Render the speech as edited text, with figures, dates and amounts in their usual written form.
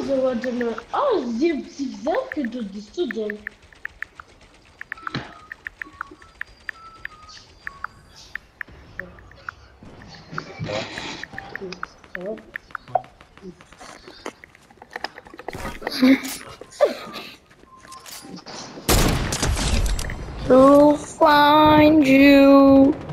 ładny. O, zigzagty do student. To find you.